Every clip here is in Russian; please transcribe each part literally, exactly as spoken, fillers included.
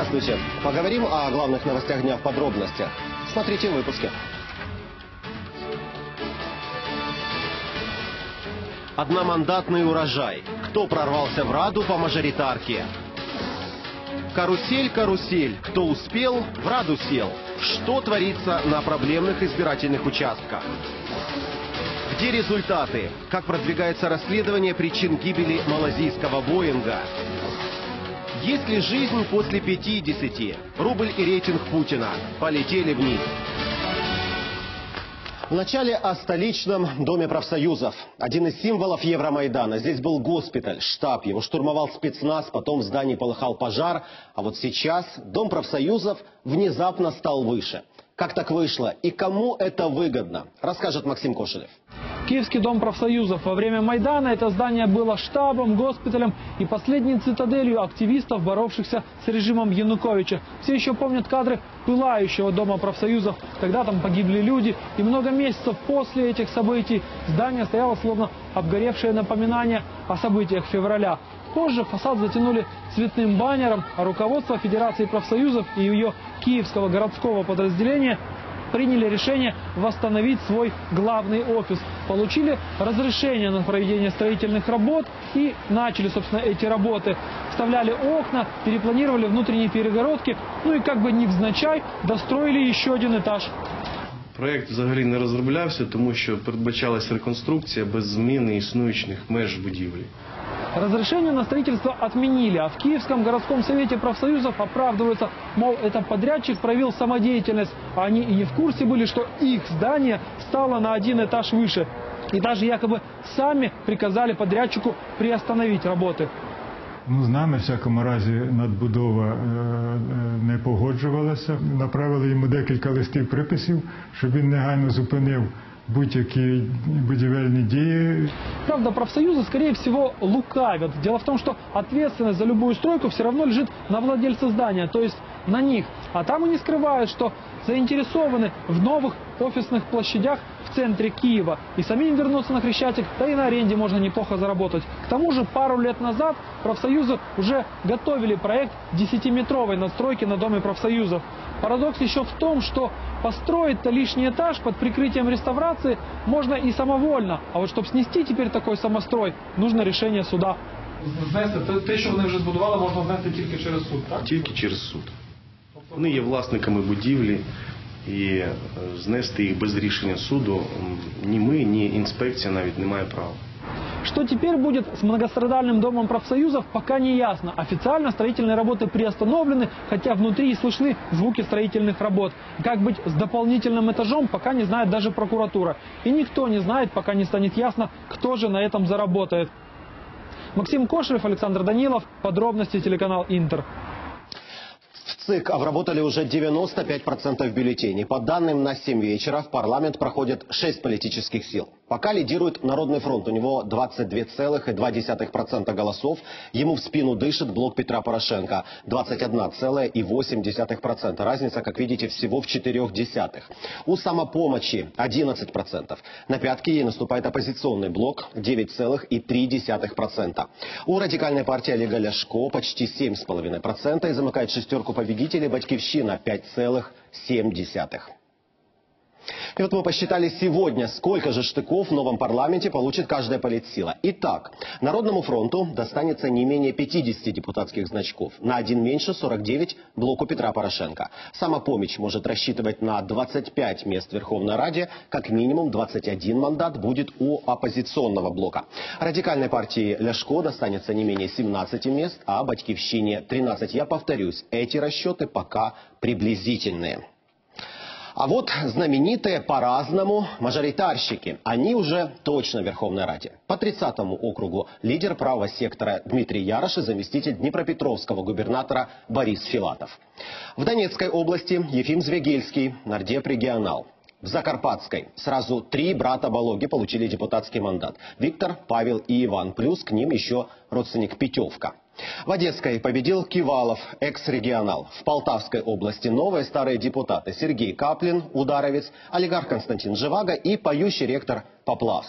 Здравствуйте. Поговорим о главных новостях дня в подробностях. Смотрите в выпуске. Одномандатный урожай. Кто прорвался в Раду по мажоритарке? Карусель, карусель. Кто успел, в Раду сел. Что творится на проблемных избирательных участках? Где результаты? Как продвигается расследование причин гибели малазийского Боинга? Есть ли жизнь после пятидесяти? Рубль и рейтинг Путина полетели вниз. Вначале о столичном доме профсоюзов. Один из символов Евромайдана. Здесь был госпиталь, штаб. Его штурмовал спецназ, потом в здании полыхал пожар. А вот сейчас дом профсоюзов внезапно стал выше. Как так вышло и кому это выгодно, расскажет Максим Кошелев. Киевский дом профсоюзов во время Майдана это здание было штабом, госпиталем и последней цитаделью активистов, боровшихся с режимом Януковича. Все еще помнят кадры пылающего дома профсоюзов, когда там погибли люди. И много месяцев после этих событий здание стояло словно обгоревшее напоминание о событиях февраля. Позже фасад затянули цветным баннером, а руководство Федерации профсоюзов и ее киевского городского подразделения приняли решение восстановить свой главный офис. Получили разрешение на проведение строительных работ и начали, собственно, эти работы. Вставляли окна, перепланировали внутренние перегородки, ну и как бы невзначай достроили еще один этаж. Проєкт взагалі не розроблявся, тому що передбачалася реконструкція без зміни існуючих меж будівлі. Разрешение на строительство отменили, а в Киевском городском совете профсоюзов оправдываются, мол, это подрядчик проявил самодеятельность, а они и не в курсе были, что их здание стало на один этаж выше. И даже якобы сами приказали подрядчику приостановить работы. Ну, з нами, в всякому разі, надбудова е, е, не погоджувалася. Направили йому декілька листів приписів, щоб він негайно зупинив будь-які будівельні дії. Правда, профсоюзы, скорее всего, лукавят. Дело в том, что ответственность за любую стройку все равно лежит на владельце здания, то есть на них. А там они скрывают, что заинтересованы в новых офисных площадях в центре Киева. И самим вернуться на Хрещатик, да и на аренде можно неплохо заработать. К тому же пару лет назад профсоюзы уже готовили проект десятиметровой надстройки на доме профсоюзов. Парадокс еще в том, что построить-то лишний этаж под прикрытием реставрации можно и самовольно. А вот чтобы снести теперь такой самострой, нужно решение суда. Знести те, що вони вже збудували, можна знести тільки через суд, так? Тільки через суд. Вони є власниками будівлі і знести їх без рішення суду ні ми, ні інспекція навіть не має права. Что теперь будет с многострадальным домом профсоюзов, пока не ясно. Официально строительные работы приостановлены, хотя внутри и слышны звуки строительных работ. Как быть с дополнительным этажом, пока не знает даже прокуратура. И никто не знает, пока не станет ясно, кто же на этом заработает. Максим Кошелев, Александр Данилов. Подробности, телеканал Интер. В ЦИК обработали уже девяносто пять процентов бюллетеней. По данным на семь вечера в парламент проходит шесть политических сил. Пока лидирует Народный фронт. У него двадцать два целых две десятых процента голосов. Ему в спину дышит блок Петра Порошенко. двадцать одна целая восемь десятых процента. Разница, как видите, всего в четырех десятых. У самопомощи одиннадцать процентов. На пятки ей наступает оппозиционный блок девять целых три десятых процента. У радикальной партии Олега Ляшко почти семь целых пять десятых процента и замыкает шестерку победителей Батькивщина пять целых семь десятых. И вот мы посчитали сегодня, сколько же штыков в новом парламенте получит каждая политсила. Итак, Народному фронту достанется не менее пятидесяти депутатских значков. На один меньше сорок девять блоку Петра Порошенко. Самопомощь может рассчитывать на двадцать пять мест в Верховной Раде. Как минимум двадцать один мандат будет у оппозиционного блока. Радикальной партии Ляшко достанется не менее семнадцати мест, а Батькивщине тринадцать. Я повторюсь, эти расчеты пока приблизительные. А вот знаменитые по-разному мажоритарщики. Они уже точно в Верховной Раде. По тридцатому округу лидер правого сектора Дмитрий Ярош и заместитель днепропетровского губернатора Борис Филатов. В Донецкой области Ефим Звегельский, нардеп регионал. В Закарпатской сразу три брата Балоги получили депутатский мандат. Виктор, Павел и Иван. Плюс к ним еще родственник Петевка. В Одесской победил Кивалов, экс-регионал. В Полтавской области новые старые депутаты Сергей Каплин, ударовец, олигарх Константин Живаго и поющий ректор Поплавский.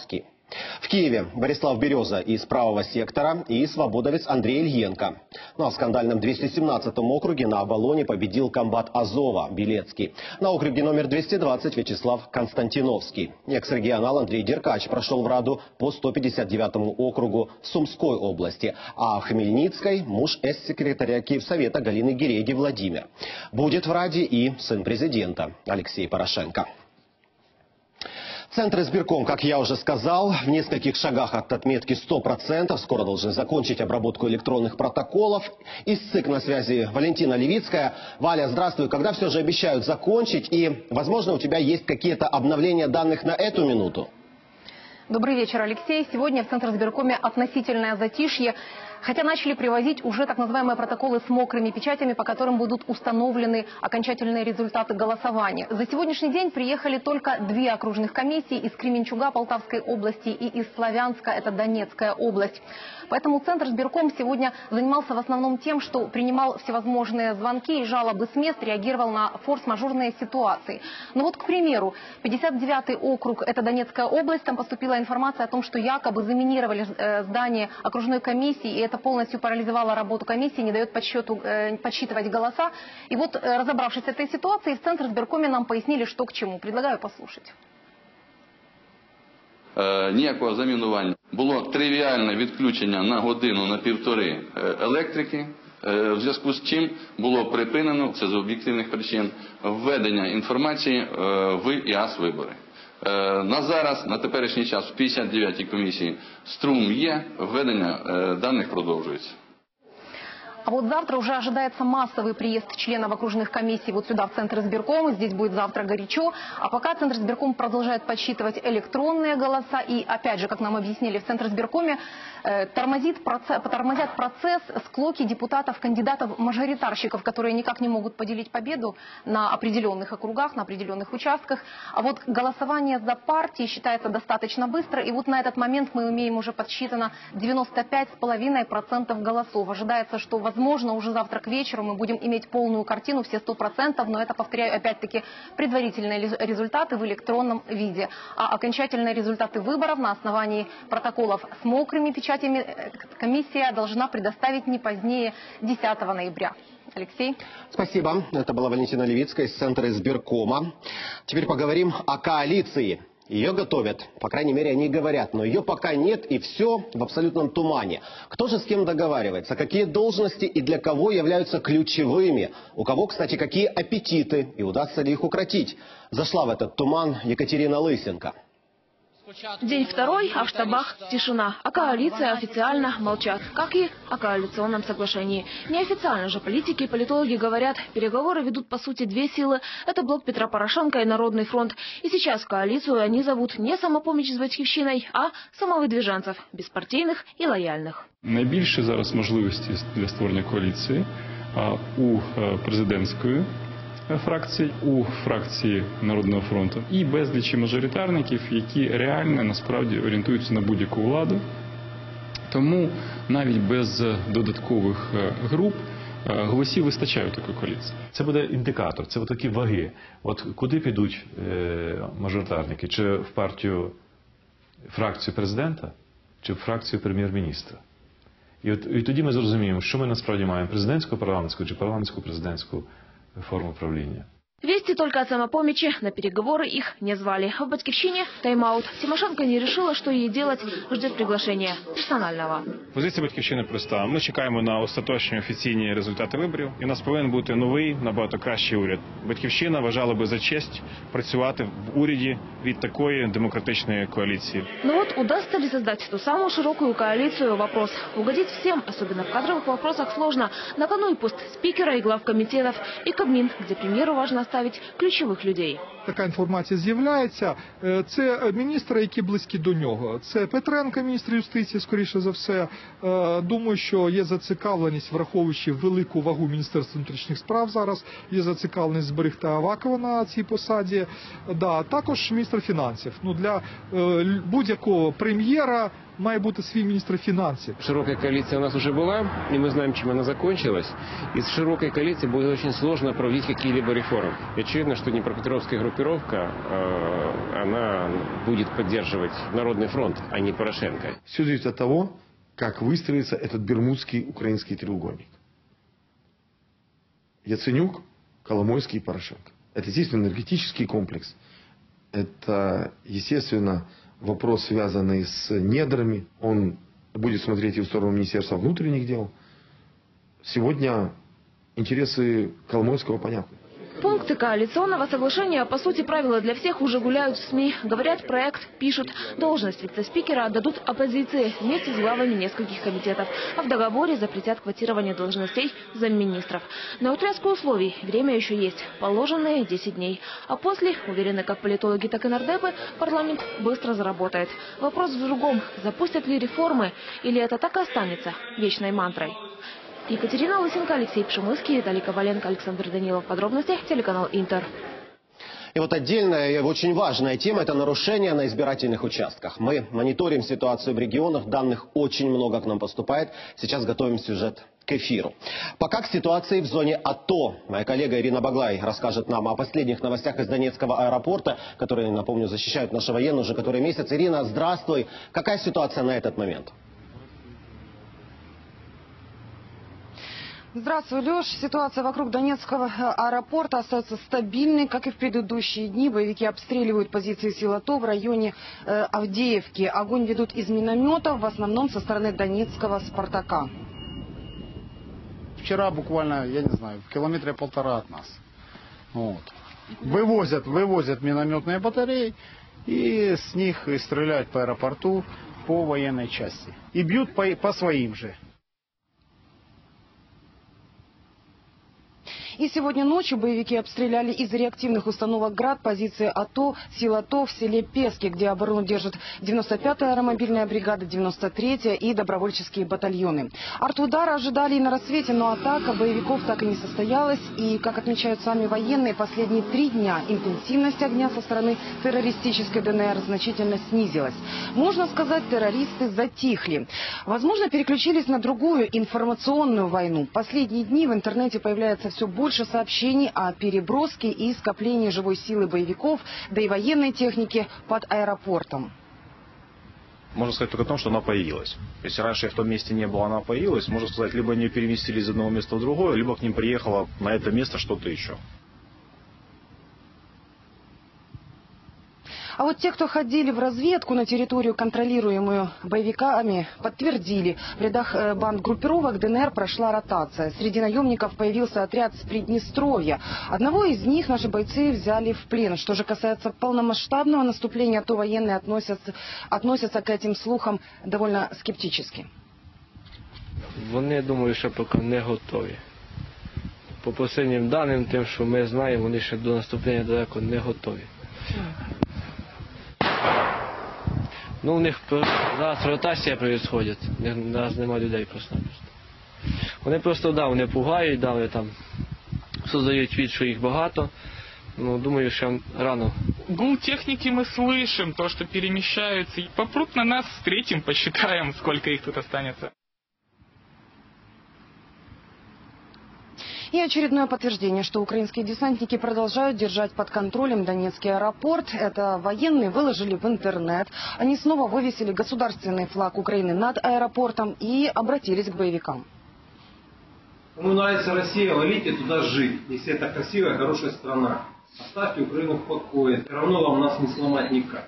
В Киеве Борислав Береза из правого сектора и свободовец Андрей Ильенко. Ну а в скандальном двести семнадцатом округе на Оболоне победил комбат Азова Белецкий. На округе номер двести двадцать Вячеслав Константиновский. Экс-регионал Андрей Деркач прошел в Раду по сто пятьдесят девятому округу в Сумской области. А в Хмельницкой муж экс-секретаря Киевсовета Галины Гереги Владимир. Будет в Раде и сын президента Алексей Порошенко. Центр избирком, как я уже сказал, в нескольких шагах от отметки сто процентов. Скоро должны закончить обработку электронных протоколов. Из ЦИК на связи Валентина Левицкая. Валя, здравствуй. Когда все же обещают закончить? И, возможно, у тебя есть какие-то обновления данных на эту минуту? Добрый вечер, Алексей. Сегодня в Центр избиркоме относительное затишье. Хотя начали привозить уже так называемые протоколы с мокрыми печатями, по которым будут установлены окончательные результаты голосования. За сегодняшний день приехали только две окружных комиссии из Кременчуга Полтавской области и из Славянска, это Донецкая область. Поэтому Центр избирком сегодня занимался в основном тем, что принимал всевозможные звонки и жалобы с мест, реагировал на форс-мажорные ситуации. Ну вот, к примеру, пятьдесят девятый округ, это Донецкая область, там поступила информация о том, что якобы заминировали здание окружной комиссии, и это полностью парализовало работу комиссии, не дает подсчету, э, подсчитывать голоса. И вот, э, разобравшись с этой ситуацией, в Центр избиркоме нам пояснили, что к чему. Предлагаю послушать. Е, ніякого замінування. Було тривіальне відключення на годину, на півтори електрики, е, в зв'язку з чим було припинено, це з об'єктивних причин, введення інформації е, в ІАС-вибори. Е, на зараз, на теперішній час, в п'ятдесят дев'ятій комісії струм є, введення е, даних продовжується. А вот завтра уже ожидается массовый приезд членов окружных комиссий вот сюда, в Центр избирком. Здесь будет завтра горячо. А пока Центр избирком продолжает подсчитывать электронные голоса. И опять же, как нам объяснили в Центр избиркоме, э, тормозит процесс, тормозят процесс склоки депутатов, кандидатов, мажоритарщиков, которые никак не могут поделить победу на определенных округах, на определенных участках. А вот голосование за партии считается достаточно быстро. И вот на этот момент мы имеем уже подсчитано девяносто пять и пять десятых процента голосов. Ожидается, что возможно, уже завтра к вечеру мы будем иметь полную картину, все сто процентов, но это, повторяю, опять-таки предварительные результаты в электронном виде. А окончательные результаты выборов на основании протоколов с мокрыми печатями комиссия должна предоставить не позднее десятого ноября. Алексей. Спасибо. Это была Валентина Левицкая из Центра избиркома. Теперь поговорим о коалиции. Ее готовят, по крайней мере, они говорят, но ее пока нет, и все в абсолютном тумане. Кто же с кем договаривается, какие должности и для кого являются ключевыми, у кого, кстати, какие аппетиты, и удастся ли их укротить. Зашла в этот туман Екатерина Лысенко. День второй, а в штабах тишина. А коалиция официально молчат, как и о коалиционном соглашении. Неофициально же политики и политологи говорят, переговоры ведут по сути две силы. Это блок Петра Порошенко и Народный фронт. И сейчас коалицию они зовут не «Самопоміч» з Батьківщиною, а самовидвіженців, безпартійних і лояльних. Найбільше зараз можливості для створення коаліції у президентської фракції, у фракції Народного фронту і безлічі мажоритарників, які реально насправді орієнтуються на будь-яку владу. Тому навіть без додаткових груп голосів вистачає такої коаліції. Це буде індикатор, це такі ваги. От куди підуть мажоритарники? Чи в партію, фракцію президента, чи в фракцію прем'єр-міністра? І, от, і тоді ми зрозуміємо, що ми насправді маємо: президентську, парламентську чи парламентську, президентську форму правления. Вести только от самопомощи, на переговоры их не звали. В Батьківщине тайм-аут. Тимошенко не решила, что ей делать, ждет приглашения персонального. Позиція Батьківщини проста. Ми чекаємо на остаточні офіційні результати виборів, і у нас повинен бути новий, набагато кращий уряд. Батьківщина вважала би за честь працювати в уряді від такої демократичної коалиции. Но вот удастся ли создать ту самую широкую коалицию – вопрос. Угодить всем, особенно в кадровых вопросах, сложно. На кону и пост спикера, и глав комитетов, и Кабмин, где премьеру важно оставить ключових людей. Така інформація з'являється. Це міністри, які близькі до нього. Це Петренко, міністр юстиції, скоріше за все. Думаю, що є зацікавленість, враховуючи велику вагу Міністерства внутрішніх справ зараз, є зацікавленість зберегти Авакова на цій посаді. Да, також міністр фінансів. Ну, для будь-якого прем'єра має бути свій міністр финансов. Широкая коалиция у нас уже была, и мы знаем, чем она закончилась. Из широкой коалиции будет очень сложно проводить какие-либо реформы. И очевидно, что Днепропетровская группировка, э, она будет поддерживать Народный фронт, а не Порошенко. Все зависит от того, как выстроится этот бермудский украинский треугольник. Яценюк, Коломойский и Порошенко. Это, естественно, энергетический комплекс. Это, естественно, вопрос, связанный с недрами. Он будет смотреть и в сторону Министерства внутренних дел. Сегодня интересы Коломойского понятны. Пункты коалиционного соглашения, по сути, правила для всех уже гуляют в СМИ. Говорят, проект пишут. Должность вице-спикера отдадут оппозиции вместе с главами нескольких комитетов. А в договоре запретят квотирование должностей замминистров. На утряску условий время еще есть. Положенные десять дней. А после, уверены как политологи, так и нардепы, парламент быстро заработает. Вопрос в другом. Запустят ли реформы? Или это так и останется вечной мантрой? Екатерина Лысенко, Алексей Пшемыский, Виталий Коваленко, Александр Данилов. Подробности телеканал Интер. И вот отдельная и очень важная тема – это нарушения на избирательных участках. Мы мониторим ситуацию в регионах, данных очень много к нам поступает. Сейчас готовим сюжет к эфиру. Пока к ситуации в зоне АТО. Моя коллега Ирина Баглай расскажет нам о последних новостях из Донецкого аэропорта, которые, напомню, защищают наши военные уже который месяц. Ирина, здравствуй. Какая ситуация на этот момент? Здравствуй, Леш. Ситуация вокруг Донецкого аэропорта остается стабильной, как и в предыдущие дни. Боевики обстреливают позиции сил АТО в районе э, Авдеевки. Огонь ведут из минометов, в основном со стороны донецкого «Спартака». Вчера буквально, я не знаю, в километре полтора от нас. Вот. Вывозят, вывозят минометные батареи и с них стреляют по аэропорту, по военной части. И бьют по, по своим же. И сегодня ночью боевики обстреляли из реактивных установок «Град» позиции АТО, сил АТО в селе Пески, где оборону держат девяносто пятая аэромобильная бригада, девяносто третья и добровольческие батальоны. Артудары ожидали и на рассвете, но атака боевиков так и не состоялась. И, как отмечают сами военные, последние три дня интенсивность огня со стороны террористической ДНР значительно снизилась. Можно сказать, террористы затихли. Возможно, переключились на другую информационную войну. Последние дни в интернете появляется все больше Больше сообщений о переброске и скоплении живой силы боевиков, да и военной техники под аэропортом. Можно сказать только о том, что она появилась. Если раньше в том месте не было, она появилась, можно сказать, либо они переместили из одного места в другое, либо к ним приехало на это место что-то еще. А вот те, кто ходили в разведку на территорию, контролируемую боевиками, подтвердили, в рядах банд группировок ДНР прошла ротация. Среди наемников появился отряд с Приднестровья. Одного из них наши бойцы взяли в плен. Что же касается полномасштабного наступления, то военные относятся, относятся к этим слухам довольно скептически. Вони, думаю, що поки не готові. По останнім даним, тим, що ми знаємо, вони ще до наступлення далеко не готові. Ну, у них зараз ротація відбувається, у нас немає людей просто-напросто. Вони просто, да, вони пугають, да, вони там создають від, що їх багато. Ну, думаю, що рано. Гул техники мы слышим, то, что перемещаются. Попрут на нас, встретим, посчитаем, сколько их тут останется. И очередное подтверждение, что украинские десантники продолжают держать под контролем Донецкий аэропорт. Это военные выложили в интернет. Они снова вывесили государственный флаг Украины над аэропортом и обратились к боевикам. Кому нравится Россия, ловите туда жить. Если это красивая, хорошая страна. Оставьте Украину в покое. Все равно вам нас не сломать никак.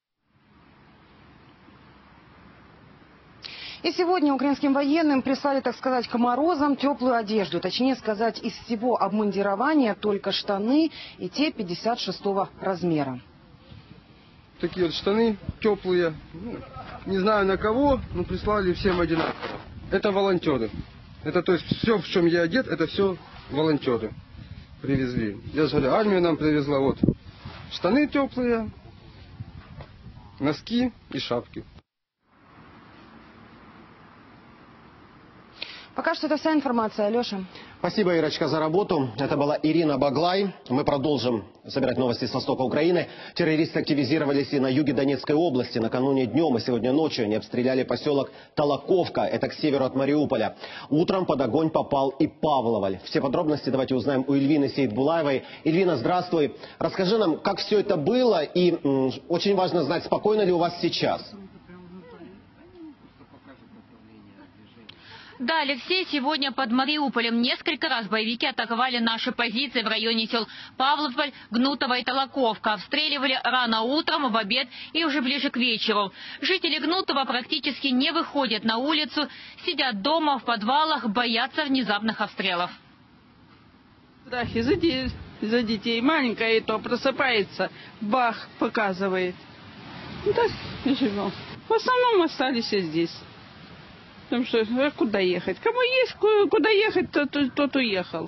И сегодня украинским военным прислали, так сказать, к морозам теплую одежду. Точнее сказать, из всего обмундирования только штаны и те пятьдесят шестого размера. Такие вот штаны теплые. Ну, не знаю на кого, но прислали всем одинаково. Это волонтеры. Это то есть все, в чем я одет, это все волонтеры привезли. Я же говорю, армия нам привезла вот штаны теплые, носки и шапки. Пока что это вся информация. Алеша. Спасибо, Ирочка, за работу. Это была Ирина Баглай. Мы продолжим собирать новости с востока Украины. Террористы активизировались и на юге Донецкой области. Накануне днем и сегодня ночью они обстреляли поселок Толоковка. Это к северу от Мариуполя. Утром под огонь попал и Павловаль. Все подробности давайте узнаем у Эльвины Сейдбулаевой. Эльвина, здравствуй. Расскажи нам, как все это было. И м, очень важно знать, спокойно ли у вас сейчас. Да, Алексей, сегодня под Мариуполем несколько раз боевики атаковали наши позиции в районе сел Павловаль, Гнутово и Толоковка. Обстреливали рано утром, в обед и уже ближе к вечеру. Жители Гнутова практически не выходят на улицу, сидят дома, в подвалах, боятся внезапных обстрелов. Страхи за, де... за детей. Маленькая и то просыпается, бах, показывает. Ну так и живем. В основном остались здесь. Потому что а куда ехать? Кому есть куда ехать, тот, тот уехал.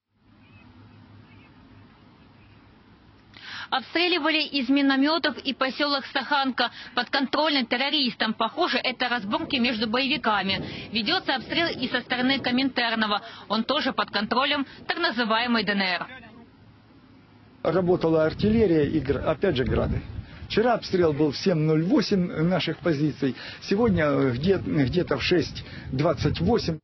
Обстреливали из минометов и поселок Стаханка, подконтрольный террористам. Похоже, это разборки между боевиками. Ведется обстрел и со стороны Коминтернова. Он тоже под контролем так называемой ДНР. Работала артиллерия и, опять же, грады. Вчера обстрел был в семь ноль восемь наших позиций, сегодня где-то где в шесть двадцать восемь.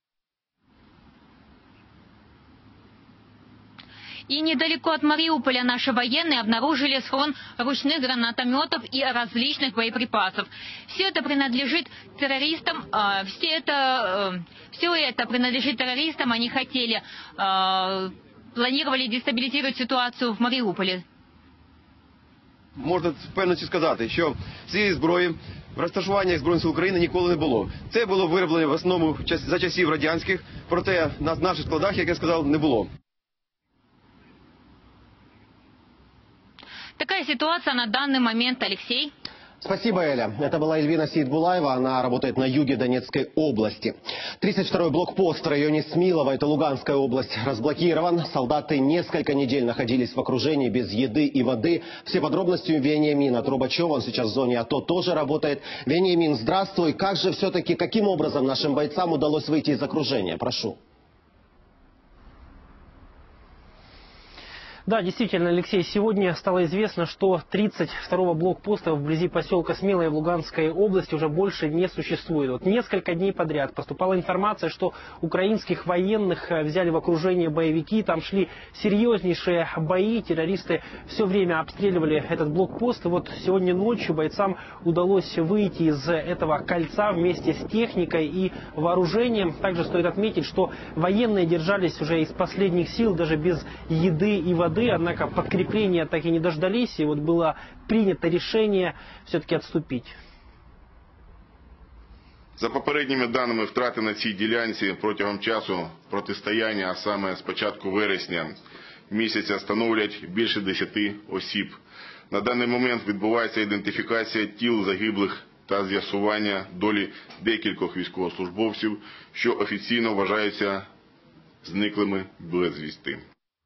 И недалеко от Мариуполя наши военные обнаружили схрон ручных гранатометов и различных боеприпасов. Все это принадлежит террористам, э, все, это, э, все это принадлежит террористам, они хотели, э, планировали дестабилизировать ситуацию в Мариуполе. Можна з певністю сказати, що цієї зброї в розташуваннях Збройних сил України ніколи не було. Це було вироблено в основному за часів радянських, проте на наших складах, як я сказав, не було. Такая ситуация на данный момент, Алексей. Спасибо, Эля. Это была Эльвина Сейдбулаева. Она работает на юге Донецкой области. тридцать второй блокпост в районе Смилова, это Луганская область, разблокирован. Солдаты несколько недель находились в окружении без еды и воды. Все подробности у Вениамина Трубачева. Он сейчас в зоне АТО тоже работает. Вениамин, здравствуй. Как же все-таки, каким образом нашим бойцам удалось выйти из окружения? Прошу. Да, действительно, Алексей, сегодня стало известно, что тридцать второго блокпоста вблизи поселка Смилове в Луганской области уже больше не существует. Вот несколько дней подряд поступала информация, что украинских военных взяли в окружение боевики, там шли серьезнейшие бои, террористы все время обстреливали этот блокпост. И вот сегодня ночью бойцам удалось выйти из этого кольца вместе с техникой и вооружением. Также стоит отметить, что военные держались уже из последних сил, даже без еды и воды. Однако подкрепления так и не дождались, и вот было принято решение все-таки отступить. За попередніми даними, втрати на цій ділянці протягом часу протистояння, а саме з початку вересня місяця, становлять більше десяти осіб. На даний момент відбувається ідентифікація тіл загиблих та з'ясування долі декількох військовослужбовців, що офіційно вважаються зниклими безвісти.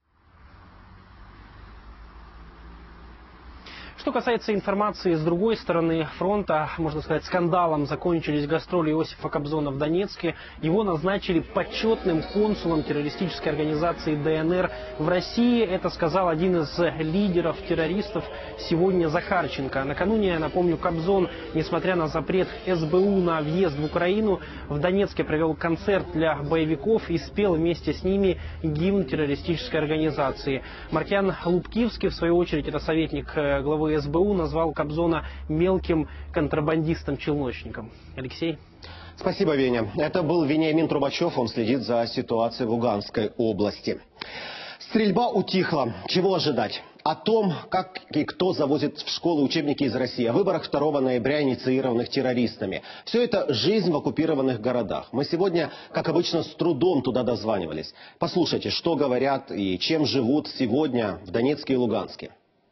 Что касается информации с другой стороны фронта, можно сказать, скандалом закончились гастроли Иосифа Кобзона в Донецке. Его назначили почетным консулом террористической организации ДНР в России. Это сказал один из лидеров террористов сегодня Захарченко. Накануне, напомню, Кобзон, несмотря на запрет СБУ на въезд в Украину, в Донецке провел концерт для боевиков и спел вместе с ними гимн террористической организации. Маркиан Лубкивский, в свою очередь, это советник главы СБУ, назвал Кобзона мелким контрабандистом-челночником. Алексей? Спасибо, Веня. Это был Вениамин Трубачев. Он следит за ситуацией в Луганской области. Стрельба утихла. Чего ожидать? О том, как и кто завозит в школы учебники из России, о выборах второго ноября, инициированных террористами. Все это жизнь в оккупированных городах. Мы сегодня, как обычно, с трудом туда дозванивались. Послушайте, что говорят и чем живут сегодня в Донецке и Луганске.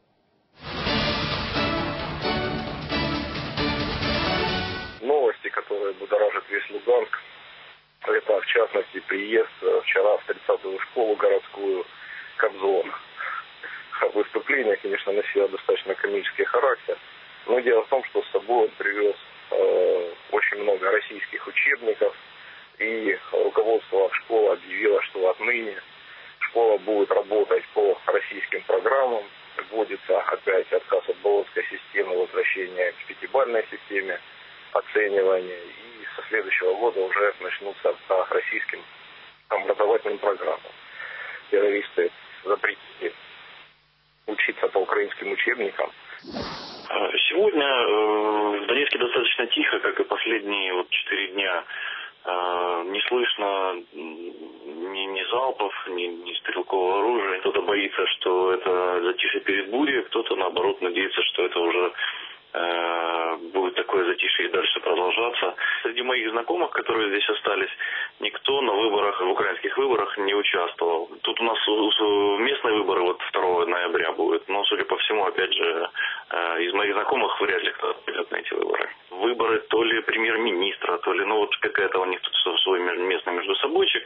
Новости, которые будоражат весь Луганск, это, в частности, приезд вчера в тридцатую школу городскую Кобзона. Выступление, конечно, носило достаточно комический характер, но дело в том, что с собой он привез э, очень много российских учебников, И руководство школы объявило, что отныне школа будет работать по российским программам. Вводится опять отказ от болонской системы, возвращение к пятибалльной системе оценивания. И со следующего года уже начнутся по российским образовательным программам. Террористы запретили учиться по украинским учебникам. Сегодня в Донецке достаточно тихо, как и последние вот четыре дня. Не слышно ни, ни залпов, ни, ни стрелкового оружия. Кто-то боится, что это затишье перед бурей, кто-то, наоборот, надеется, что это уже э, будет такое затишье и дальше продолжаться. Среди моих знакомых, которые здесь остались, никто на выборах, в украинских выборах не участвовал. Тут у нас местные выборы вот второго ноября будут, но, судя по всему, опять же, э, из моих знакомых вряд ли кто-то придет на эти выборы. Выборы то ли премьер-министра, то ли, ну вот какая-то у них тут свой местный междусобойчик.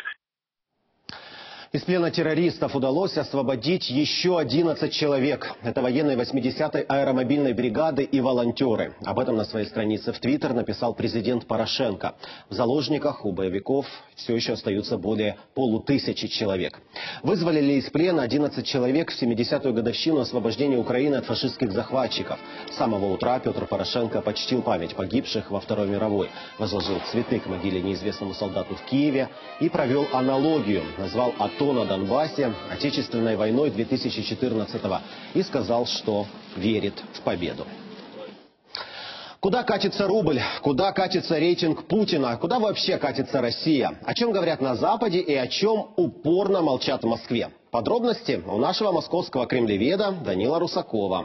Из плена террористов удалось освободить еще одиннадцать человек. Это военные восьмидесятой аэромобильной бригады и волонтеры. Об этом на своей странице в Твиттер написал президент Порошенко. В заложниках у боевиков все еще остаются более полутысячи человек. Вызволили из плена одиннадцать человек в семидесятую годовщину освобождения Украины от фашистских захватчиков. С самого утра Петр Порошенко почтил память погибших во Второй мировой, возложил цветы к могиле неизвестному солдату в Киеве и провел аналогию. Назвал АТО на Донбассе Отечественной войной две тысячи четырнадцатого и сказал, что верит в победу. Куда катится рубль? Куда катится рейтинг Путина? Куда вообще катится Россия? О чем говорят на Западе и о чем упорно молчат в Москве? Подробности у нашего московского кремлеведа Данила Русакова.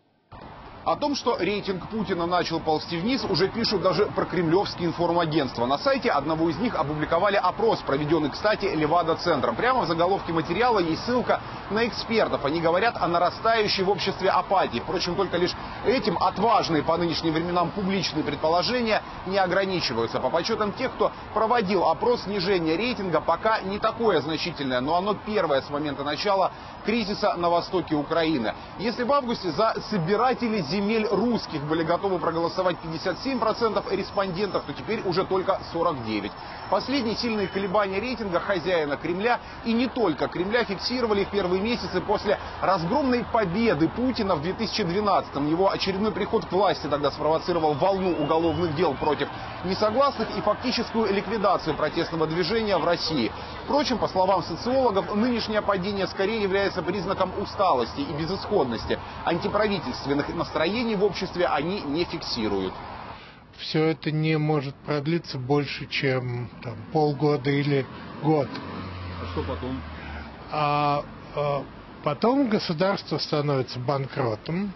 О том, что рейтинг Путина начал ползти вниз, уже пишут даже про кремлевские информагентства. На сайте одного из них опубликовали опрос, проведенный, кстати, Левада-центром. Прямо в заголовке материала есть ссылка на экспертов. Они говорят о нарастающей в обществе апатии. Впрочем, только лишь этим отважные по нынешним временам публичные предположения не ограничиваются. По подсчетам тех, кто проводил опрос, снижение рейтинга пока не такое значительное, но оно первое с момента начала кризиса на востоке Украины. Если в августе за собирателей земель русских были готовы проголосовать пятьдесят семь процентов респондентов, то теперь уже только сорок девять процентов. Последние сильные колебания рейтинга хозяина Кремля и не только Кремля фиксировали в первые месяцы после разгромной победы Путина в две тысячи двенадцатом. Его очередной приход к власти тогда спровоцировал волну уголовных дел против несогласных и фактическую ликвидацию протестного движения в России. Впрочем, по словам социологов, нынешнее падение скорее является признаком усталости и безысходности. Антиправительственных настроений в обществе они не фиксируют. Все это не может продлиться больше, чем там, полгода или год. А что потом? А, а потом государство становится банкротом.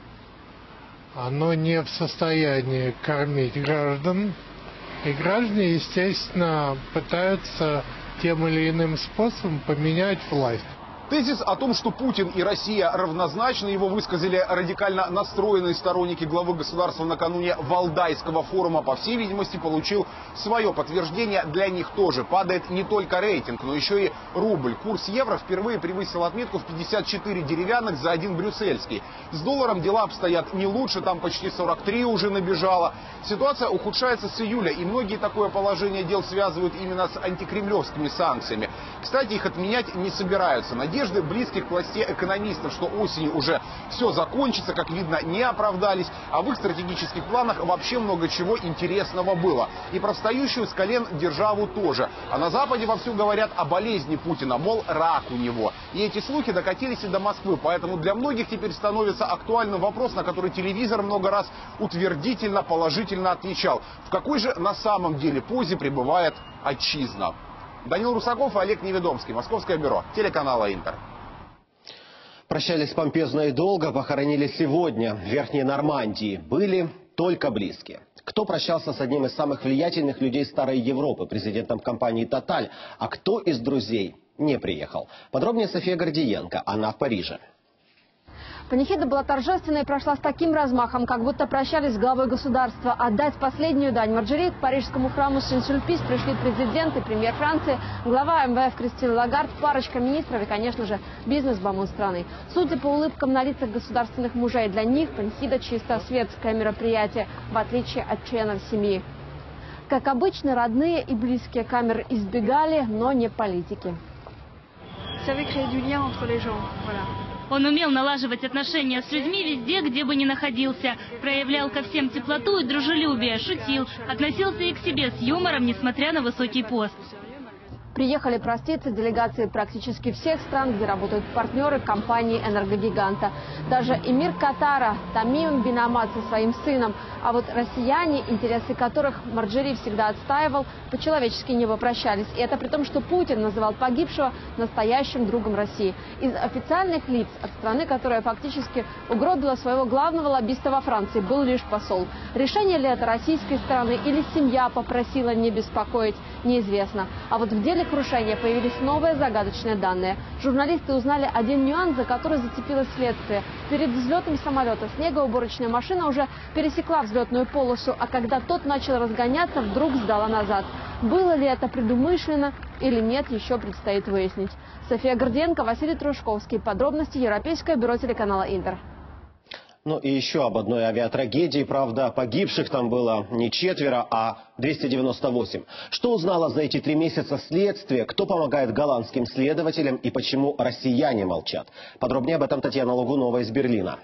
Оно не в состоянии кормить граждан. И граждане, естественно, пытаются тем или иным способом поменять власть. Тезис о том, что Путин и Россия равнозначны, его высказали радикально настроенные сторонники главы государства накануне Валдайского форума. По всей видимости, получил свое подтверждение. Для них тоже падает не только рейтинг, но еще и рубль. Курс евро впервые превысил отметку в пятьдесят четыре деревянных за один брюссельский. С долларом дела обстоят не лучше, там почти сорок три уже набежало. Ситуация ухудшается с июля, и многие такое положение дел связывают именно с антикремлевскими санкциями. Кстати, их отменять не собираются. Надеюсь, Надежды близких к власти экономистов, что осенью уже все закончится, как видно, не оправдались, а в их стратегических планах вообще много чего интересного было. И про встающую с колен державу тоже. А на Западе вовсю говорят о болезни Путина, мол, рак у него. И эти слухи докатились и до Москвы, поэтому для многих теперь становится актуальным вопрос, на который телевизор много раз утвердительно, положительно отвечал. В какой же на самом деле позе пребывает отчизна? Данил Русаков и Олег Неведомский. Московское бюро телеканала Интер. Прощались помпезно и долго, похоронили сегодня в Верхней Нормандии. Были только близкие. Кто прощался с одним из самых влиятельных людей Старой Европы, президентом компании «Тоталь», а кто из друзей не приехал? Подробнее София Гордиенко, она в Париже. Панихида была торжественной и прошла с таким размахом, как будто прощались с главой государства. Отдать последнюю дань Марджери к парижскому храму Сен-Сюльпис пришли президент и премьер Франции, глава эм вэ эф Кристин Лагард, парочка министров и, конечно же, бизнес-бомон страны. Судя по улыбкам на лицах государственных мужей, для них панихида чисто светское мероприятие, в отличие от членов семьи. Как обычно, родные и близкие камер избегали, но не политики. Он умел налаживать отношения с людьми везде, где бы ни находился. Проявлял ко всем теплоту и дружелюбие, шутил, относился и к себе с юмором, несмотря на высокий пост. Приехали проститься делегации практически всех стран, где работают партнеры компании энергогиганта. Даже эмир Катара Тамим бин Хамад со своим сыном. А вот россияне, интересы которых Марджери всегда отстаивал, по-человечески не попрощались. И это при том, что Путин называл погибшего настоящим другом России. Из официальных лиц от страны, которая фактически угробила своего главного лоббиста во Франции, был лишь посол. Решение ли это российской стороны или семья попросила не беспокоить, неизвестно. А вот в деле крушения появились новые загадочные данные. Журналисты узнали один нюанс, за который зацепилось следствие. Перед взлетом самолета снегоуборочная машина уже пересекла взлетную полосу, а когда тот начал разгоняться, вдруг сдала назад. Было ли это предумышленно или нет, еще предстоит выяснить. София Гордиенко, Василий Трушковский. Подробности Европейское бюро телеканала Интер. Ну и еще об одной авиатрагедии. Правда, погибших там было не четверо, а двести девяносто восемь. Что узнало за эти три месяца следствие? Кто помогает голландским следователям и почему россияне молчат? Подробнее об этом Татьяна Логунова из Берлина.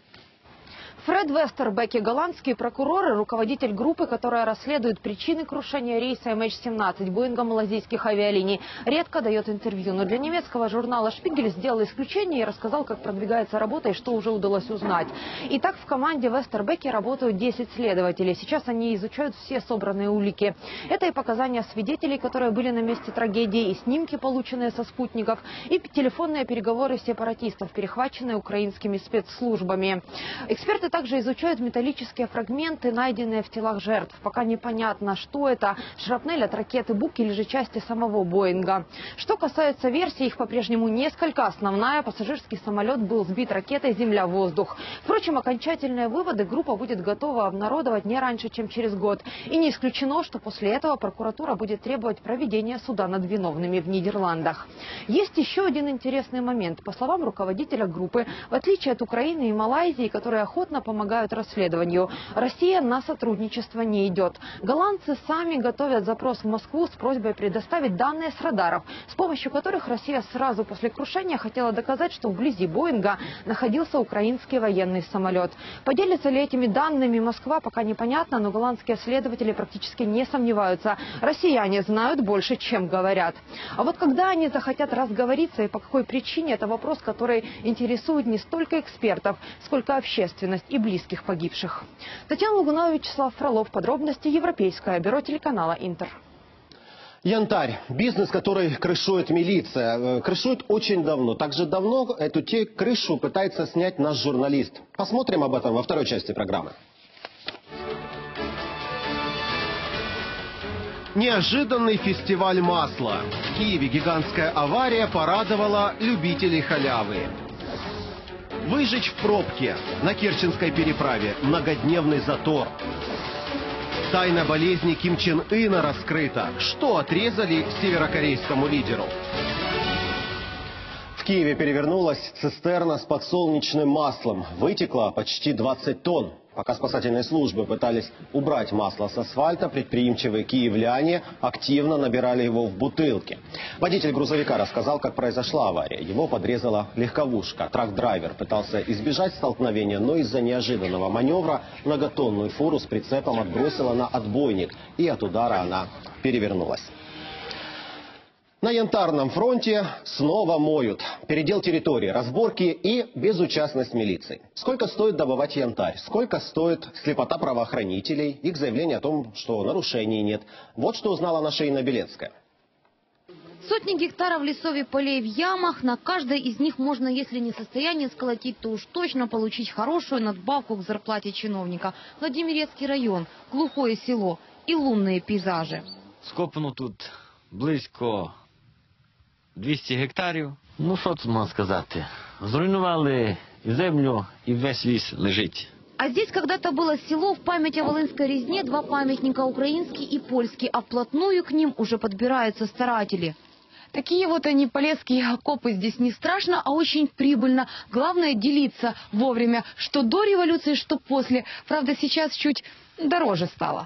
Фред Вестербеки, голландский прокурор и руководитель группы, которая расследует причины крушения рейса эм эйч семнадцать Боинга малазийских авиалиний, редко дает интервью. Но для немецкого журнала «Шпигель» сделал исключение и рассказал, как продвигается работа и что уже удалось узнать. Итак, в команде Вестербеки работают десять следователей. Сейчас они изучают все собранные улики. Это и показания свидетелей, которые были на месте трагедии, и снимки, полученные со спутников, и телефонные переговоры сепаратистов, перехваченные украинскими спецслужбами. Эксперты также изучают металлические фрагменты, найденные в телах жертв. Пока непонятно, что это – шрапнель от ракеты «Бук» или же части самого Боинга. Что касается версий, их по-прежнему несколько. Основная – пассажирский самолет был сбит ракетой «Земля-воздух». Впрочем, окончательные выводы группа будет готова обнародовать не раньше, чем через год. И не исключено, что после этого прокуратура будет требовать проведения суда над виновными в Нидерландах. Есть еще один интересный момент. По словам руководителя группы, в отличие от Украины и Малайзии, которые охотно помогают расследованию, Россия на сотрудничество не идет. Голландцы сами готовят запрос в Москву с просьбой предоставить данные с радаров, с помощью которых Россия сразу после крушения хотела доказать, что вблизи Боинга находился украинский военный самолет. Поделится ли этими данными Москва, пока непонятно, но голландские следователи практически не сомневаются. Россияне знают больше, чем говорят. А вот когда они захотят разговориться и по какой причине, это вопрос, который интересует не столько экспертов, сколько общественность и близких погибших. Татьяна Логунова, Вячеслав Фролов. Подробности Европейское бюро телеканала Интер. Янтарь. Бизнес, который крышует милиция. Крышует очень давно. Так же давно эту те крышу пытается снять наш журналист. Посмотрим об этом во второй части программы. Неожиданный фестиваль масла. В Киеве гигантская авария порадовала любителей халявы. Выжечь в пробке. На Керченской переправе многодневный затор. Тайна болезни Ким Чен Ына раскрыта. Что отрезали северокорейскому лидеру? В Киеве перевернулась цистерна с подсолнечным маслом. Вытекло почти двадцать тонн. Пока спасательные службы пытались убрать масло с асфальта, предприимчивые киевляне активно набирали его в бутылки. Водитель грузовика рассказал, как произошла авария. Его подрезала легковушка. Трак-драйвер пытался избежать столкновения, но из-за неожиданного маневра многотонную фуру с прицепом отбросила на отбойник, и от удара она перевернулась. На Янтарном фронте снова моют. Передел территории, разборки и безучастность милиции. Сколько стоит добывать янтарь? Сколько стоит слепота правоохранителей? Их заявление о том, что нарушений нет. Вот что узнала наша Инна Белецкая. Сотни гектаров лесов и полей в ямах. На каждой из них можно, если не состояние сколотить, то уж точно получить хорошую надбавку к зарплате чиновника. Владимирецкий район, глухое село и лунные пейзажи. Скопано тут близько двісті гектарів. Ну, що тут можна сказати? Зруйнували і землю, і весь ліс лежить. А здесь когда-то было село в память о Волынской резне, два памятника, украинский и польский, а вплотную к ним уже подбираются старатели. Такие вот они, полесские окопы, здесь не страшно, а очень прибыльно. Главное делиться вовремя, что до революции, что после. Правда, сейчас чуть дороже стало.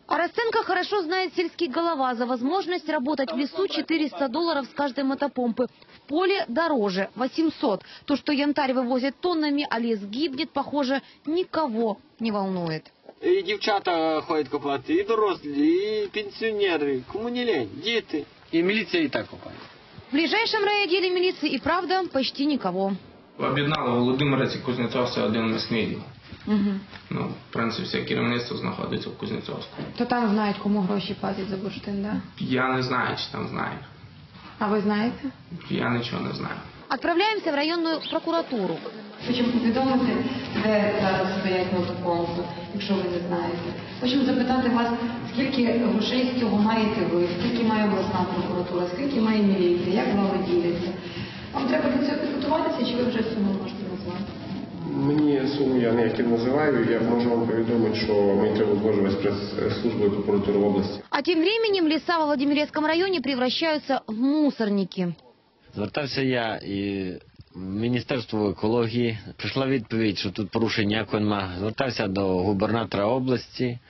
А Расценко хорошо знает сельский голова. За возможность работать в лесу четыреста долларов с каждой мотопомпы. В поле дороже – восемьсот. То, что янтарь вывозят тоннами, а лес гибнет, похоже, никого не волнует. І дівчата ходять копати, і дорослі, і пенсіонери. Кому не лень, діти. І міліція і так копає. В ближайшем райотделе милиции и правда почти никого. Об'єднали Володимирець і Кузнецов – це один міськвідділ. Угу. Ну, в принципі, все керівництво знаходиться в Кузнецовську. То там знають, кому гроші платять за бурштин, да? Я не знаю, чи там знають. А ви знаєте? Я нічого не знаю. Отправляемся в районную прокуратуру. Хочемо повідомити, де зараз стоять мотопомпи, якщо ви не знаєте. Хочемо запитати вас, скільки грошей з цього маєте ви, скільки має обласна прокуратура, скільки має міліція, як вона діляться. Вам треба до цього підготуватися, чи ви вже суму можете назвати? Мені суму я ніяк не називаю, я можу вам повідомити, що ми треба узгоджувати з прес-службою прокуратури в області. А тем временем леса в Владимирецком районе превращаются в мусорники. Звертався я і в Міністерство екології. Прийшла відповідь, що тут порушень ніякого немає. Звертався до губернатора області,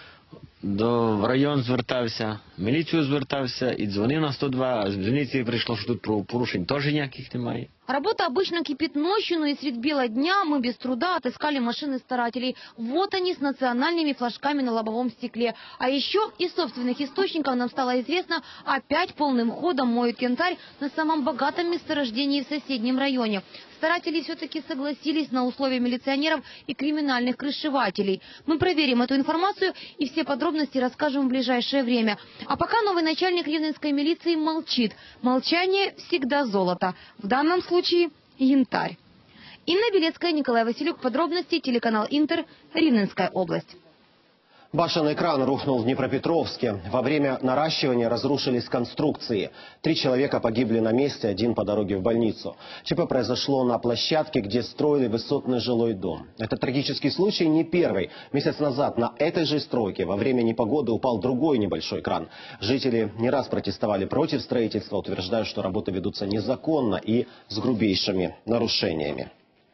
до в район звертався, в міліцію звертався і дзвонив на сто два. З міліції прийшло, що тут порушень теж ніяких немає. Работа обычно кипит ночью, но и средь бела дня мы без труда отыскали машины старателей. Вот они с национальными флажками на лобовом стекле. А еще из собственных источников нам стало известно, опять полным ходом моют янтарь на самом богатом месторождении в соседнем районе. Старатели все-таки согласились на условия милиционеров и криминальных крышевателей. Мы проверим эту информацию и все подробности расскажем в ближайшее время. А пока новый начальник рівненской милиции молчит. Молчание всегда золото. В данном случае случае янтарь. Инна Белецкая, Николай Василюк. Подробности. Телеканал Интер. Рівненская область. Башенный кран рухнул в Днепропетровске. Во время наращивания разрушились конструкции. Три человека погибли на месте, один по дороге в больницу. ЧП произошло на площадке, где строили высотный жилой дом. Это трагический случай не первый. Месяц назад на этой же стройке во время непогоды упал другой небольшой кран. Жители не раз протестовали против строительства, утверждая, что работы ведутся незаконно и с грубейшими нарушениями.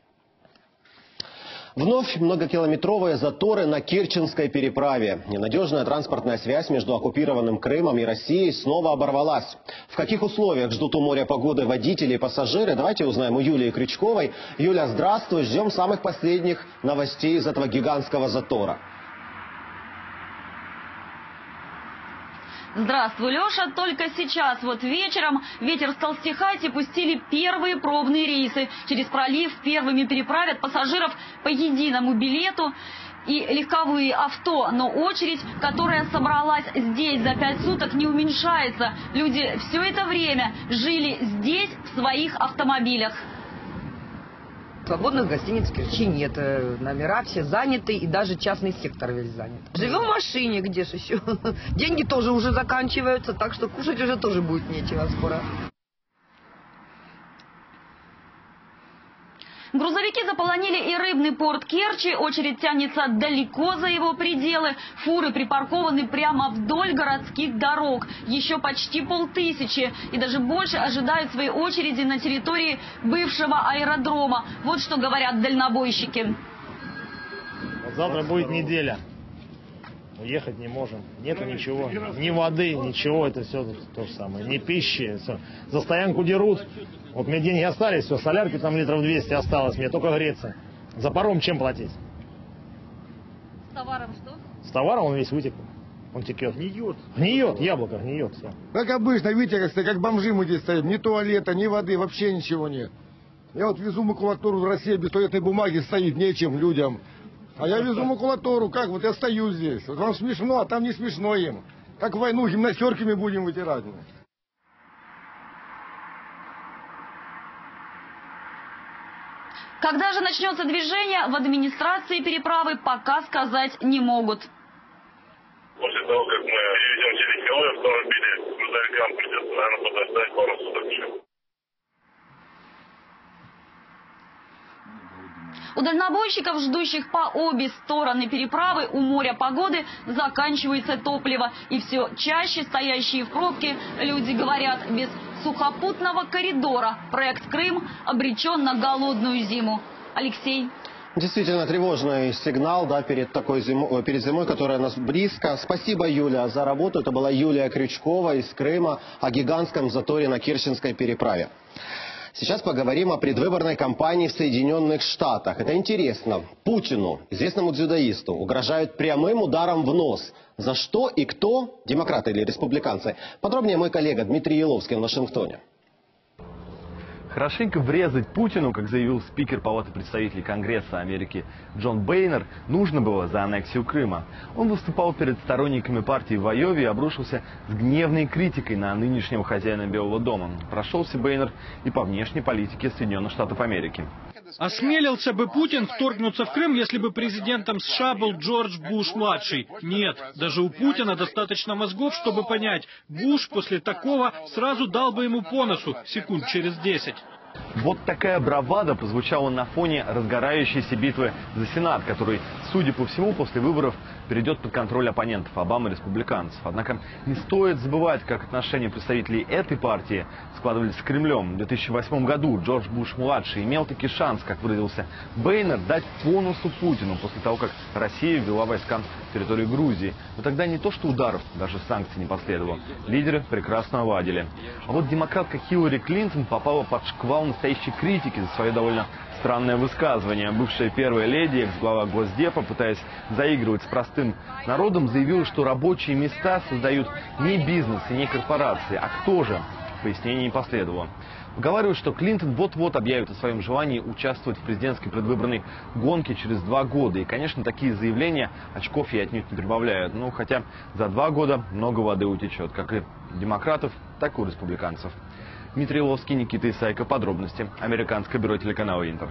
Вновь многокилометровые заторы на Керченской переправе. Ненадежная транспортная связь между оккупированным Крымом и Россией снова оборвалась. В каких условиях ждут у моря погоды водители и пассажиры? Давайте узнаем у Юлии Крючковой. Юля, здравствуй. Ждем самых последних новостей из этого гигантского затора. Здравствуй, Леша. Только сейчас, вот вечером, ветер стал стихать и пустили первые пробные рейсы. Через пролив первыми переправят пассажиров по единому билету и легковые авто. Но очередь, которая собралась здесь за пять суток, не уменьшается. Люди все это время жили здесь, в своих автомобилях. Свободных гостиниц в Керчи нет. Номера все заняты, и даже частный сектор весь занят. Живем в машине, где же еще? Деньги тоже уже заканчиваются, так что кушать уже тоже будет нечего скоро. Грузовики заполонили и рыбный порт Керчи. Очередь тянется далеко за его пределы. Фуры припаркованы прямо вдоль городских дорог. Еще почти полтысячи. И даже больше ожидают своей очереди на территории бывшего аэродрома. Вот что говорят дальнобойщики. Вот завтра будет неделя. Уехать не можем. Нету ничего. Ни воды, ничего. Это все то же самое. Ни пищи. Все. За стоянку дерут. Вот мне деньги остались, все, солярки там литров двести осталось, мне только греться. За паром чем платить? С товаром что? С товаром он весь вытек. Он текет. Гниет. Гниет, яблоко гниет. Все. Как обычно, видите, как, как бомжи мы здесь стоим. Ни туалета, ни воды, вообще ничего нет. Я вот везу макулатуру в Россию, без туалетной бумаги стоит нечем людям. А я везу макулатуру, как вот я стою здесь. Вот вам смешно, а там не смешно им. Как в войну гимнастерками будем вытирать. Когда же начнется движение, в администрации переправы пока сказать не могут. После того, как мы переведем все легковые автомобили, грузовикам придется, наверное, подождать пару суток еще. У дальнобойщиков, ждущих по обе стороны переправы, у моря погоды заканчивается топливо. И все чаще стоящие в пробке люди говорят, без сухопутного коридора проект «Крым» обречен на голодную зиму. Алексей. Действительно тревожный сигнал, да, перед такой зимой, перед зимой, которая нас близко. Спасибо, Юля, за работу. Это была Юлия Крючкова из Крыма о гигантском заторе на Керченской переправе. Сейчас поговорим о предвыборной кампании в Соединенных Штатах. Это интересно. Путину, известному дзюдоисту, угрожают прямым ударом в нос. За что и кто? Демократы или республиканцы? Подробнее мой коллега Дмитрий Еловский в Вашингтоне. Хорошенько врезать Путину, как заявил спикер Палаты представителей Конгресса Америки Джон Бейнер, нужно было за аннексию Крыма. Он выступал перед сторонниками партии в Айове и обрушился с гневной критикой на нынешнего хозяина Белого дома. Прошелся Бейнер и по внешней политике Соединенных Штатов Америки. Осмелился бы Путин вторгнуться в Крым, если бы президентом США был Джордж Буш-младший? Нет, даже у Путина достаточно мозгов, чтобы понять, Буш после такого сразу дал бы ему по носу секунд через десять. Вот такая бравада прозвучала на фоне разгорающейся битвы за Сенат, который, судя по всему, после выборов перейдет под контроль оппонентов Обамы и республиканцев. Однако не стоит забывать, как отношения представителей этой партии складывались с Кремлем. В две тысячи восьмом году Джордж Буш-младший имел таки шанс, как выразился Бейнер, дать по носу Путину после того, как Россия ввела войска на территорию Грузии. Но тогда не то что ударов, даже санкций не последовало. Лидеры прекрасно овладели. А вот демократка Хиллари Клинтон попала под шквал настоящей критики за свое довольно странное высказывание. Бывшая первая леди, экс-глава Госдепа, пытаясь заигрывать с простым народом, заявила, что рабочие места создают не бизнес и не корпорации. А кто же? Пояснений не последовало. Поговаривают, что Клинтон вот-вот объявит о своем желании участвовать в президентской предвыборной гонке через два года. И, конечно, такие заявления очков ей отнюдь не прибавляют. Ну, хотя за два года много воды утечет, как и демократов, так и у республиканцев. Дмитрий Ловский, Никита Исайко. Подробности. Американское бюро телеканала Интер.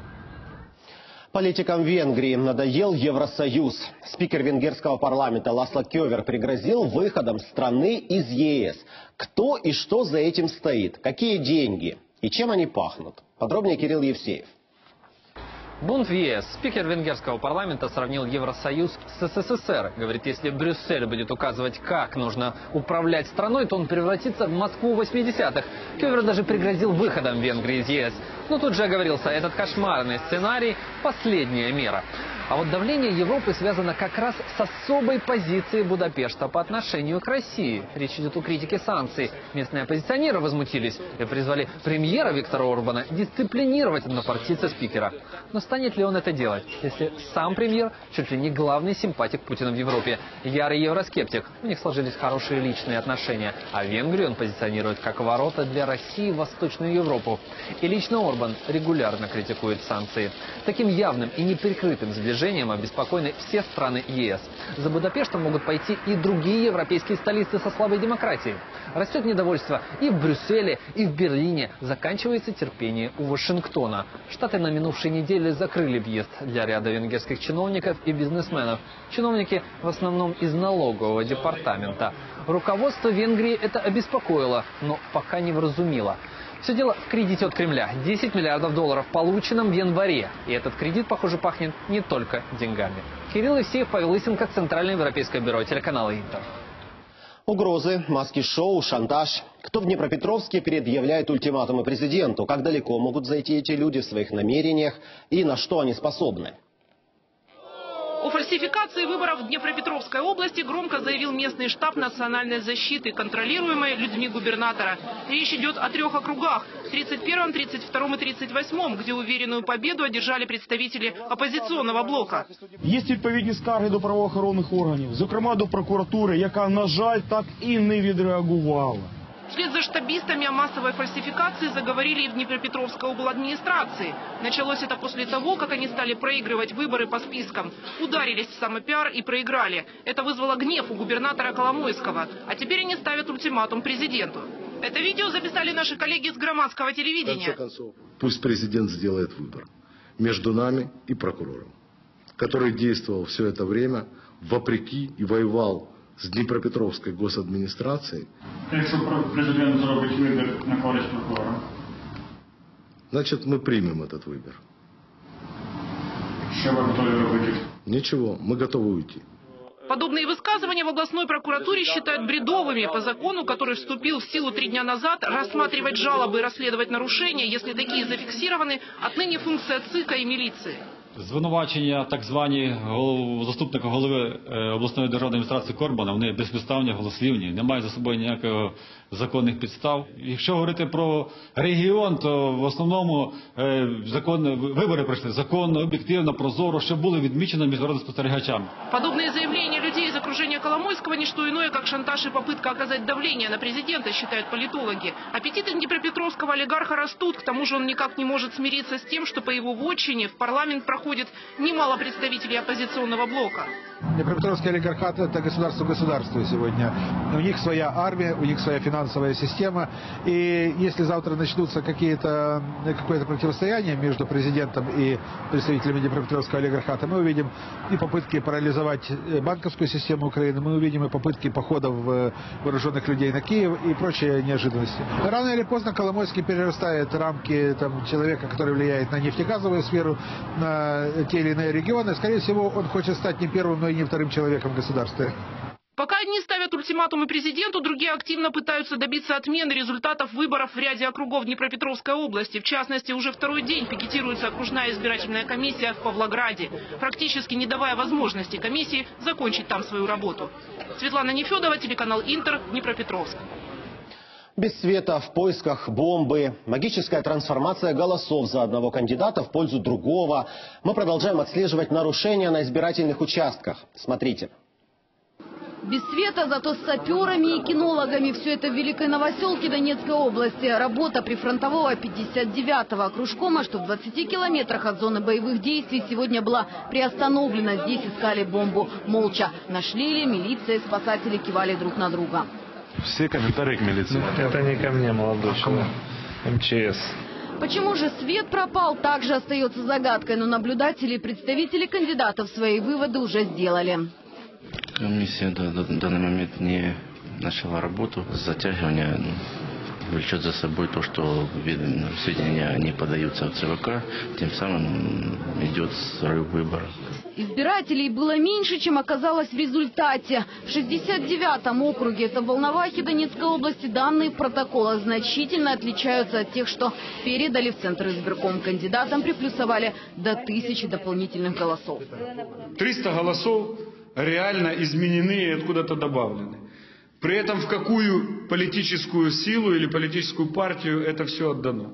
Политикам Венгрии надоел Евросоюз. Спикер венгерского парламента Ласло Кёвер пригрозил выходом страны из ЕС. Кто и что за этим стоит? Какие деньги? И чем они пахнут? Подробнее Кирилл Евсеев. Бунт в ЕС. Спикер венгерского парламента сравнил Евросоюз с СССР. Говорит, если Брюссель будет указывать, как нужно управлять страной, то он превратится в Москву восьмидесятых. Кёвер даже пригрозил выходом Венгрии из ЕС. Но тут же оговорился, этот кошмарный сценарий – последняя мера. А вот давление Европы связано как раз с особой позицией Будапешта по отношению к России. Речь идет о критике санкций. Местные оппозиционеры возмутились и призвали премьера Виктора Орбана дисциплинировать однопартийца спикера. Но станет ли он это делать, если сам премьер чуть ли не главный симпатик Путина в Европе? Ярый евроскептик. У них сложились хорошие личные отношения. А Венгрию он позиционирует как ворота для России в Восточную Европу. И лично Орбан регулярно критикует санкции. Таким явным и неприкрытым сближением обеспокоены все страны ЕС. За Будапештом могут пойти и другие европейские столицы со слабой демократией. Растет недовольство и в Брюсселе, и в Берлине. Заканчивается терпение у Вашингтона. Штаты на минувшей неделе закрыли въезд для ряда венгерских чиновников и бизнесменов. Чиновники в основном из налогового департамента. Руководство Венгрии это обеспокоило, но пока не вразумило. Все дело в кредите от Кремля. десять миллиардов долларов, полученном в январе. И этот кредит, похоже, пахнет не только деньгами. Кирилл Евсеев, Павел Лысенко, Центральное европейское бюро телеканала Интер. Угрозы, маски-шоу, шантаж. Кто в Днепропетровске предъявляет ультиматумы президенту? Как далеко могут зайти эти люди в своих намерениях? И на что они способны? О фальсификации выборов в Днепропетровской области громко заявил местный штаб национальной защиты, контролируемый людьми губернатора. Речь идет о трех округах – тридцать первом, тридцать втором и тридцать восьмом, где уверенную победу одержали представители оппозиционного блока. Є відповідні скарги до правоохоронних органів, зокрема до прокуратури, яка, на жаль, так і не відреагувала. Вслед за штабистами о массовой фальсификации заговорили и в Днепропетровской обладминистрации. Началось это после того, как они стали проигрывать выборы по спискам. Ударились в самопиар и проиграли. Это вызвало гнев у губернатора Коломойского. А теперь они ставят ультиматум президенту. Это видео записали наши коллеги с громадского телевидения. В конце концов, пусть президент сделает выбор между нами и прокурором, который действовал все это время вопреки и воевал з Дніпропетровської госадміністрації. Якщо президент зробить вибір на користь прокурора? Значить, ми приймемо цей вибір. Що ви готові робити? Ничего, мы готовы уйти. Подобные высказывания в областной прокуратуре считают бредовыми. По закону, который вступил в силу три дня назад, рассматривать жалобы и расследовать нарушения, если такие зафиксированы, отныне функция ЦИКа и милиции. Звинувачення так звані голов... заступника голови обласної державної адміністрації Корбана, вони безпідставні, голослівні, немає за собою ніякого законних підстав. Якщо говорити про регіон, то в основному закон... вибори пройшли законно, об'єктивно, прозоро, що були відмічені міжнародними спостерігачами. Подобные заявления людей из окружения Коломойского не что иное, как шантаж и попытка оказать давление на президента, считают политологи. Аппетиты днепропетровского олигарха растут, к тому же он никак не может смириться с тем, что по его вотчине в парламент проходит немало представителей оппозиционного блока. Днепропетровский олигархат – это государство государства сегодня. У них своя армия, у них своя финансовая система. И если завтра начнутся какие-то, какое-то противостояние между президентом и представителями Днепропетровского олигархата, мы увидим и попытки парализовать банковскую систему Украины, мы увидим и попытки походов вооруженных людей на Киев и прочие неожиданности. Рано или поздно Коломойский перерастает рамки там, человека, который влияет на нефтегазовую сферу, на те или иные регионы. Скорее всего, он хочет стать не первым, но и не вторым человеком государства. Пока одни ставят ультиматумы президенту, другие активно пытаются добиться отмены результатов выборов в ряде округов Днепропетровской области. В частности, уже второй день пикетируется окружная избирательная комиссия в Павлограде, практически не давая возможности комиссии закончить там свою работу. Светлана Нефедова, телеканал Интер, Днепропетровск. Без света, в поисках бомбы, магическая трансформация голосов за одного кандидата в пользу другого. Мы продолжаем отслеживать нарушения на избирательных участках. Смотрите. Без света, зато с саперами и кинологами. Все это в Великой Новоселке Донецкой области. Работа прифронтового пятьдесят девятого окружкома, что в двадцати километрах от зоны боевых действий, сегодня была приостановлена. Здесь искали бомбу молча. Нашли ли, милиция и спасатели кивали друг на друга. Все комментарии к милиции. Это не ко мне, молодой человек. эм че эс. Почему же свет пропал, также остается загадкой. Но наблюдатели и представители кандидатов свои выводы уже сделали. Комиссия на данный момент не начала работу. Затягивание влечет за собой то, что сведения не подаются в цэ вэ ка, тем самым идет срыв выборов. Избирателей было меньше, чем оказалось в результате. В шестьдесят девятом округе, это в Волновахе Донецкой области, данные протокола значительно отличаются от тех, что передали в Центр избирком. Кандидатам приплюсовали до тысячи дополнительных голосов. триста голосов реально изменены и откуда-то добавлены. При этом в какую политическую силу или политическую партию это все отдано.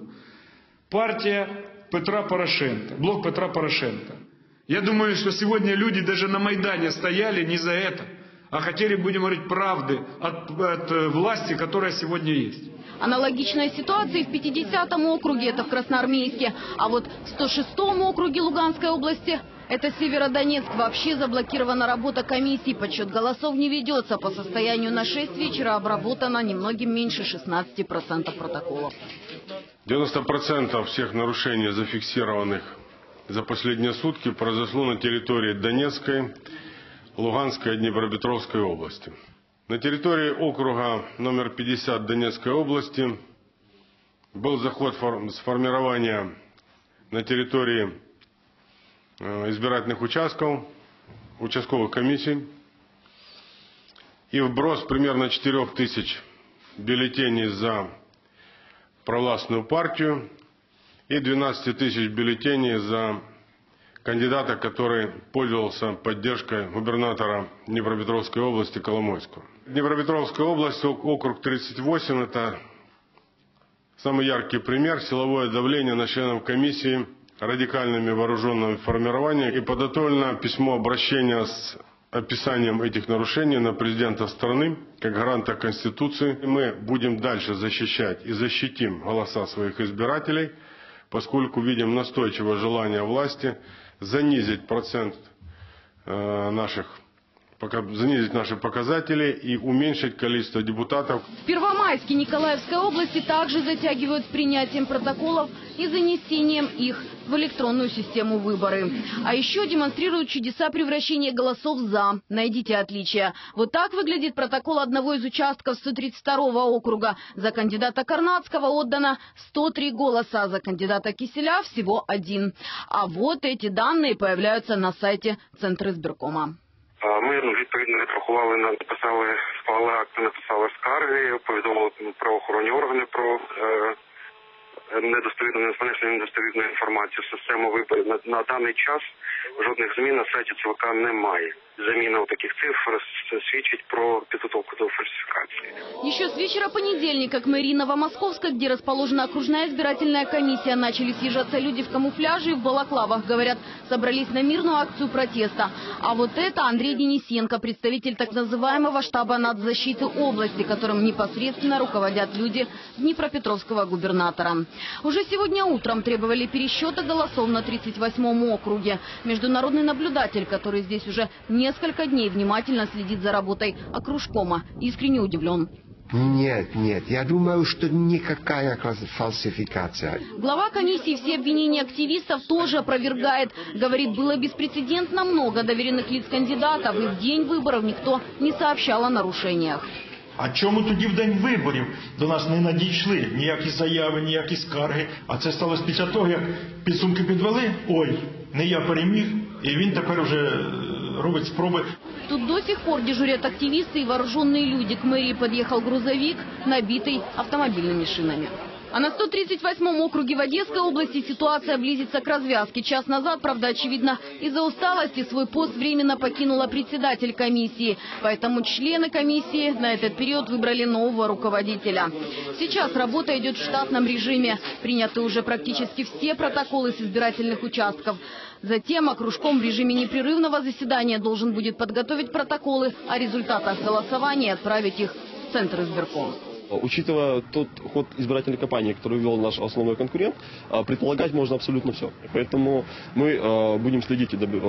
Партия Петра Порошенко, блок Петра Порошенко. Я думаю, что сегодня люди даже на Майдане стояли не за это, а хотели, будем говорить, правды от, от власти, которая сегодня есть. Аналогичная ситуация и в пятидесятом округе, это в Красноармейске. А вот в сто шестом округе Луганской области, это Северодонецк, вообще заблокирована работа комиссии. Подсчет голосов не ведется. По состоянию на шесть вечера обработано немногим меньше шестнадцати процентов протоколов. девяносто процентов всех нарушений, зафиксированных за последние сутки, произошло на территории Донецкой, Луганской и Днепропетровской области. На территории округа номер пятьдесят Донецкой области был заход сформирования на территории избирательных участков, участковых комиссий и вброс примерно четырёх тысяч бюллетеней за провластную партию и двенадцати тысяч бюллетеней за кандидата, который пользовался поддержкой губернатора Днепропетровской области Коломойского. Днепропетровская область, округ тридцать восемь, это самый яркий пример силовое давление на членов комиссии радикальными вооруженными формированиями. И подготовлено письмо обращения с описанием этих нарушений на президента страны, как гаранта Конституции. Мы будем дальше защищать и защитим голоса своих избирателей, поскольку видим настойчивое желание власти занизить процент э, наших, пока, занизить наши показатели и уменьшить количество депутатов. В Первомайске Николаевской области также затягивают с принятием протоколов и занесением их в электронную систему выборы. А еще демонстрируют чудеса превращения голосов «за». Найдите отличия. Вот так выглядит протокол одного из участков сто тридцать второго округа. За кандидата Карнацкого отдано сто три голоса, за кандидата Киселя всего один. А вот эти данные появляются на сайте Центра избиркома. Ми відповідно відрахували, написали, склали акти, написали скарги, повідомили правоохоронні органи про е, недостовірну, незалежну недостовірну інформацію в систему виборів. На, на даний час жодних змін на сайті ЦВК немає. Замена вот таких цифр свидетельствует про подготовку до фальсификации. Еще с вечера понедельника к мэрии Новомосковска, где расположена окружная избирательная комиссия, начали съезжаться люди в камуфляже и в балаклавах. Говорят, собрались на мирную акцию протеста. А вот это Андрей Денисенко, представитель так называемого штаба нацзащиты области, которым непосредственно руководят люди днепропетровского губернатора. Уже сегодня утром требовали пересчета голосов на тридцать восьмом округе. Международный наблюдатель, который здесь уже не Несколько дней внимательно следит за работой окружкома. Искренне удивлен. Нет, нет, я думаю, что никакая фальсификация. Глава комиссии все обвинения активистов тоже опровергает. Говорит, было беспрецедентно много доверенных лиц кандидатов, и в день выборов никто не сообщал о нарушениях. А чому тоді в день виборів до нас не надійшли ніякі заяви, ніякі скарги? А це сталося після того, як підсумки підвели. Ой, не я переміг, і він тепер вже робить спроби. Тут до сих пор дежурят активисты и вооруженные люди. К мэрии подъехал грузовик, набитый автомобильными шинами. А на сто тридцать восьмом округе в Одесской области ситуация близится к развязке. Час назад, правда, очевидно, из-за усталости свой пост временно покинула председатель комиссии. Поэтому члены комиссии на этот период выбрали нового руководителя. Сейчас работа идет в штатном режиме. Приняты уже практически все протоколы с избирательных участков. Затем окружком в режиме непрерывного заседания должен будет подготовить протоколы о результатах голосования и отправить их в Центр избирком. Учитывая тот ход избирательной кампании, который вел наш основной конкурент, предполагать можно абсолютно все. Поэтому мы будем следить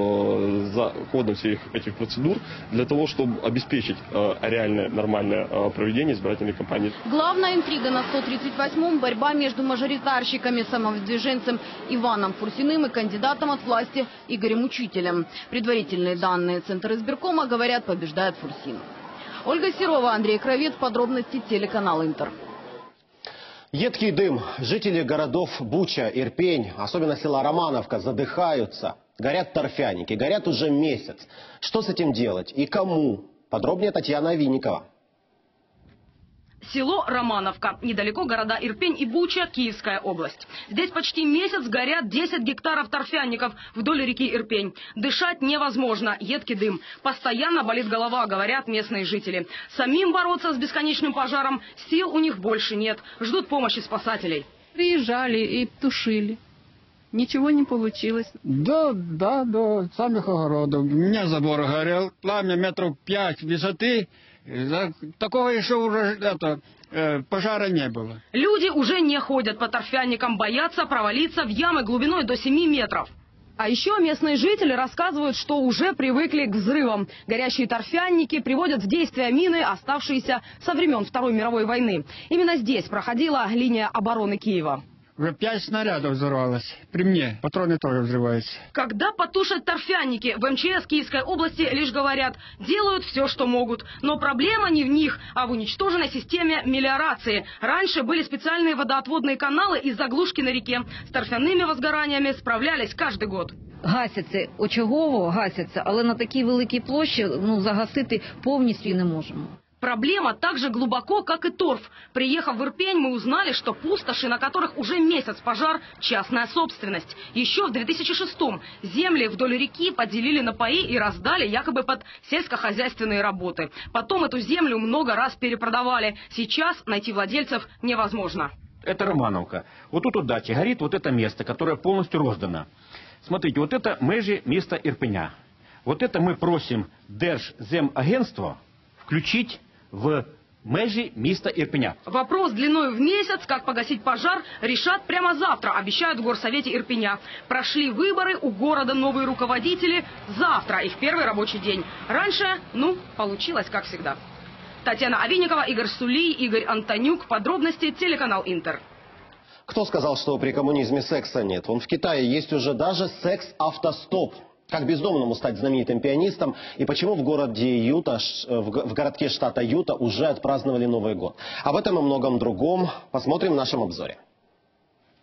за ходом всех этих процедур для того, чтобы обеспечить реальное, нормальное проведение избирательной кампании. Главная интрига на сто тридцать восьмом – борьба между мажоритарщиками, самовыдвиженцем Иваном Фурсиным и кандидатом от власти Игорем Учителем. Предварительные данные Центра избиркома говорят, побеждает Фурсин. Ольга Серова, Андрей Кравец. Подробности телеканал Интер. Едкий дым. Жители городов Буча, Ирпень, особенно села Романовка, задыхаются. Горят торфяники. Горят уже месяц. Что с этим делать и кому? Подробнее Татьяна Винникова. Село Романовка. Недалеко города Ирпень и Буча, Киевская область. Здесь почти месяц горят десять гектаров торфяников вдоль реки Ирпень. Дышать невозможно. Едкий дым. Постоянно болит голова, говорят местные жители. Самим бороться с бесконечным пожаром сил у них больше нет. Ждут помощи спасателей. Приезжали и тушили. Ничего не получилось. Да, да, до самых огородов. У меня забор горел. Пламя метров пять высоты. Такого еще уже это, э, пожара не было. Люди уже не ходят по торфяникам, боятся провалиться в ямы глубиной до семи метров. А еще местные жители рассказывают, что уже привыкли к взрывам. Горящие торфяники приводят в действие мины, оставшиеся со времен Второй мировой войны. Именно здесь проходила линия обороны Киева. Уже пять снарядов взорвалось. При мне патроны тоже взрываются. Когда потушат торфяники, в эм че эс Киевской области лишь говорят, делают все, что могут. Но проблема не в них, а в уничтоженной системе мелиорации. Раньше были специальные водоотводные каналы из заглушки на реке. С торфяными возгораниями справлялись каждый год. Гасяться очагово, гасяться, але на такій великій площі ну, загасити повністю не можемо. Проблема так же глубоко, как и торф. Приехав в Ирпень, мы узнали, что пустоши, на которых уже месяц пожар, частная собственность. Еще в две тысячи шестом земли вдоль реки поделили на паи и раздали якобы под сельскохозяйственные работы. Потом эту землю много раз перепродавали. Сейчас найти владельцев невозможно. Это Романовка. Вот тут вот даче горит вот это место, которое полностью роздано. Смотрите, вот это межи места Ирпеня. Вот это мы просим Держземагентство включить в межи места Ирпеня. Вопрос длиной в месяц, как погасить пожар, решат прямо завтра, обещают в горсовете Ирпеня. Прошли выборы, у города новые руководители. Завтра их первый рабочий день. Раньше, ну, получилось как всегда. Татьяна Авинникова, Игорь Сулий, Игорь Антонюк. Подробности телеканал Интер. Кто сказал, что при коммунизме секса нет? Вон в Китае есть уже даже секс-автостоп. Как бездомному стать знаменитым пианистом и почему в городе Юта, в городке штата Юта уже отпраздновали Новый год. Об этом и многом другом посмотрим в нашем обзоре.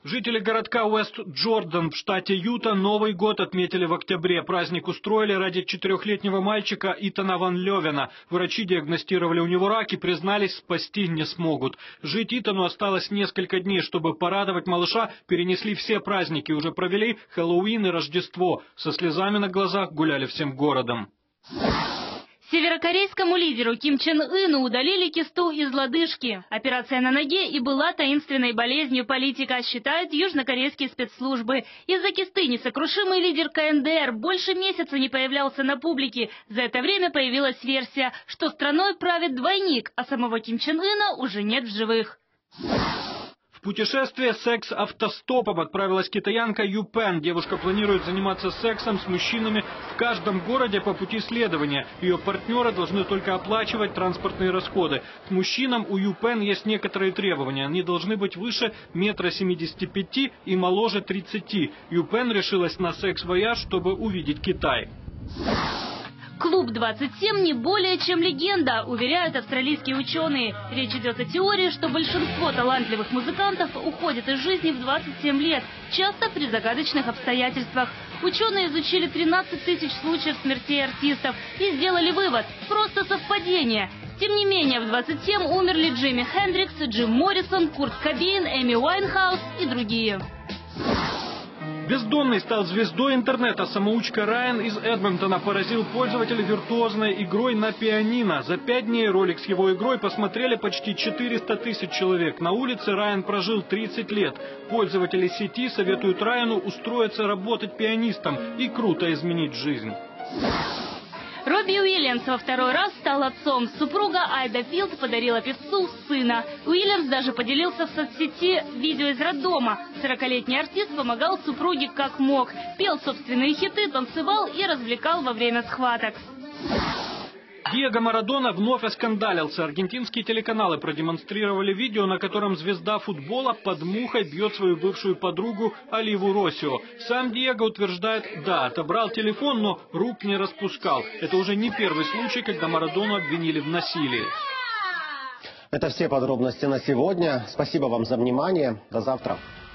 Жители городка Уэст-Джордан в штате Юта Новый год отметили в октябре. Праздник устроили ради четырехлетнего мальчика Итана Ван Левена. Врачи диагностировали у него рак и признались, спасти не смогут. Жить Итану осталось несколько дней. Чтобы порадовать малыша, перенесли все праздники. Уже провели Хэллоуин и Рождество. Со слезами на глазах гуляли всем городом. Северокорейскому лидеру Ким Чен Ыну удалили кисту из лодыжки. Операция на ноге и была таинственной болезнью политика, считают южнокорейские спецслужбы. Из-за кисты несокрушимый лидер ка эн дэ эр больше месяца не появлялся на публике. За это время появилась версия, что страной правит двойник, а самого Ким Чен Ына уже нет в живых. В путешествие секс-автостопом отправилась китаянка Ю Пен. Девушка планирует заниматься сексом с мужчинами в каждом городе по пути следования. Ее партнеры должны только оплачивать транспортные расходы. К мужчинам у Ю Пен есть некоторые требования. Они должны быть выше метра семидесяти пяти и моложе тридцати. Ю Пен решилась на секс-вояж, чтобы увидеть Китай. Клуб двадцать семь не более чем легенда, уверяют австралийские ученые. Речь идет о теории, что большинство талантливых музыкантов уходит из жизни в двадцать семь лет, часто при загадочных обстоятельствах. Ученые изучили тринадцать тысяч случаев смертей артистов и сделали вывод – просто совпадение. Тем не менее, в двадцать семь умерли Джимми Хендрикс, Джим Моррисон, Курт Кобейн, Эми Уайнхаус и другие. Бездомный стал звездой интернета. Самоучка Райан из Эдмонтона поразил пользователей виртуозной игрой на пианино. За пять дней ролик с его игрой посмотрели почти четыреста тысяч человек. На улице Райан прожил тридцать лет. Пользователи сети советуют Райану устроиться работать пианистом и круто изменить жизнь. Робби Уильямс во второй раз стал отцом. Супруга Айда Филд подарила певцу сына. Уильямс даже поделился в соцсети видео из роддома. сорокалетний артист помогал супруге как мог. Пел собственные хиты, танцевал и развлекал во время схваток. Диего Марадона вновь оскандалился. Аргентинские телеканалы продемонстрировали видео, на котором звезда футбола под мухой бьет свою бывшую подругу Оливу Россио. Сам Диего утверждает, да, отобрал телефон, но рук не распускал. Это уже не первый случай, когда Марадону обвинили в насилии. Это все подробности на сегодня. Спасибо вам за внимание. До завтра.